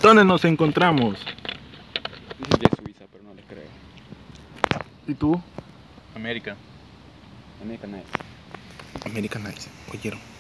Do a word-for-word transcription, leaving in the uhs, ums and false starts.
¿Dónde nos encontramos? Dicen de Suiza, pero no les creo. ¿Y tú? América. American Nice. American Nice, oyeron.